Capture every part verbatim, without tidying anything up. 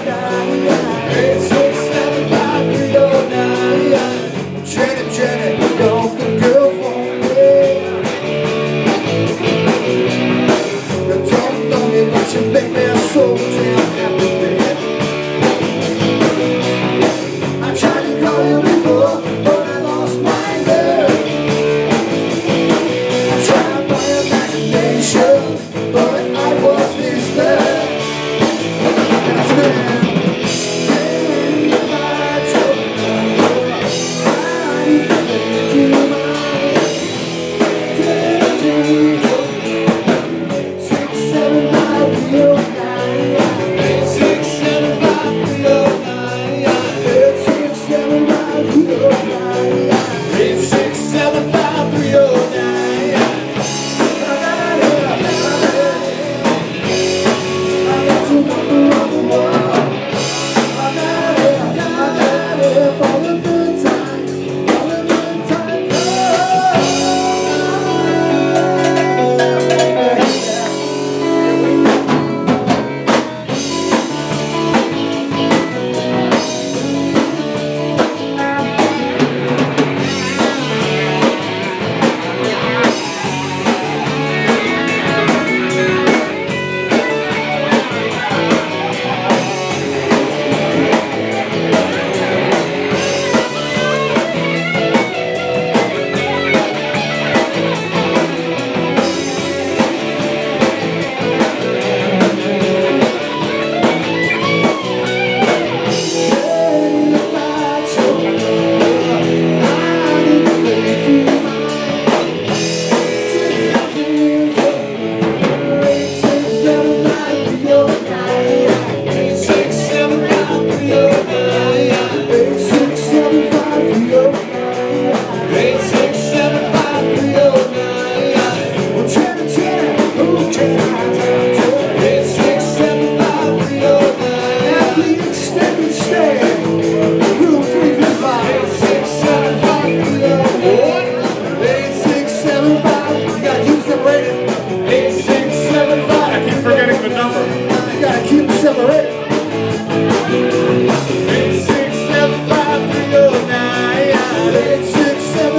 eight six seven five three oh nine. Jenny, Jenny, you're the girl for me. You don't know me, but you make me so damn happy, babe. I tried to call you before, but I lost my girl. I tried my imagination, but I was misled.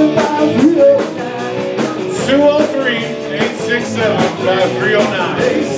two oh three, eight six seven, five three oh nine.